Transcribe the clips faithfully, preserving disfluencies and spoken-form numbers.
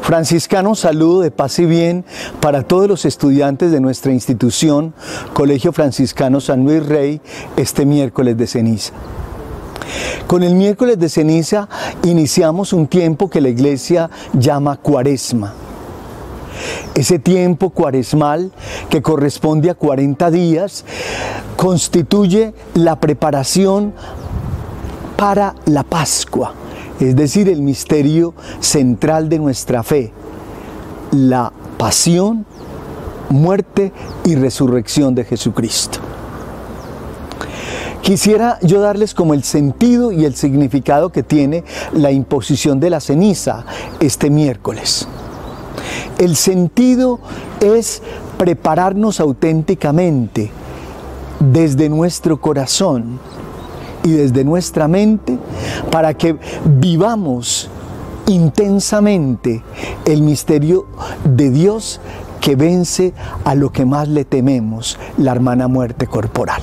Franciscano, saludo de paz y bien para todos los estudiantes de nuestra institución, Colegio Franciscano San Luis Rey, este miércoles de ceniza. Con el miércoles de ceniza iniciamos un tiempo que la Iglesia llama Cuaresma. Ese tiempo cuaresmal, que corresponde a cuarenta días, constituye la preparación para la Pascua, es decir, el misterio central de nuestra fe, la pasión, muerte y resurrección de Jesucristo. Quisiera yo darles como el sentido y el significado que tiene la imposición de la ceniza este miércoles. El sentido es prepararnos auténticamente desde nuestro corazón y desde nuestra mente para que vivamos intensamente el misterio de Dios que vence a lo que más le tememos, la hermana muerte corporal.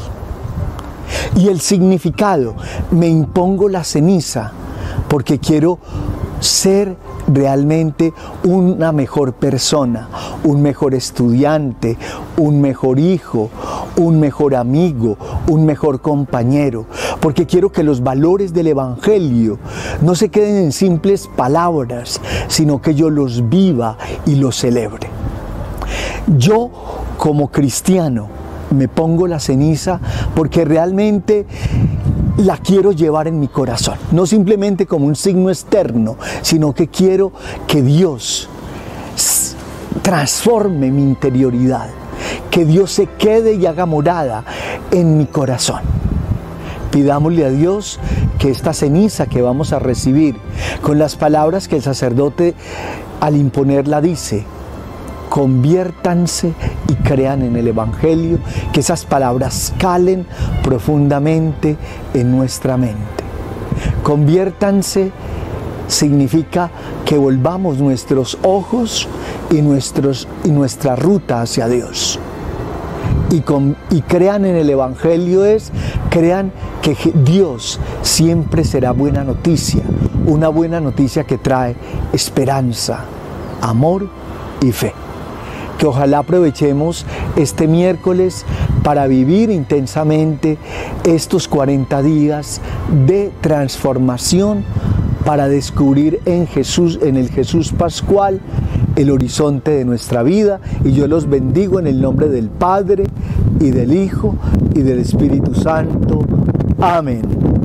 Y el significado, me impongo la ceniza porque quiero ser realmente una mejor persona, un mejor estudiante, un mejor hijo, un mejor amigo, un mejor compañero, porque quiero que los valores del Evangelio no se queden en simples palabras, sino que yo los viva y los celebre. Yo, como cristiano, me pongo la ceniza porque realmente la quiero llevar en mi corazón, no simplemente como un signo externo, sino que quiero que Dios transforme mi interioridad, que Dios se quede y haga morada en mi corazón. Pidámosle a Dios que esta ceniza que vamos a recibir, con las palabras que el sacerdote al imponerla dice, conviértanse y crean en el Evangelio, que esas palabras calen profundamente en nuestra mente. Conviértanse significa que volvamos nuestros ojos y, nuestros, y nuestra ruta hacia Dios. Y, con, y crean en el Evangelio es, crean que Dios siempre será buena noticia, una buena noticia que trae esperanza, amor y fe. Que ojalá aprovechemos este miércoles para vivir intensamente estos cuarenta días de transformación, para descubrir en Jesús, en el Jesús pascual, el horizonte de nuestra vida. Y yo los bendigo en el nombre del Padre, y del Hijo, y del Espíritu Santo. Amén.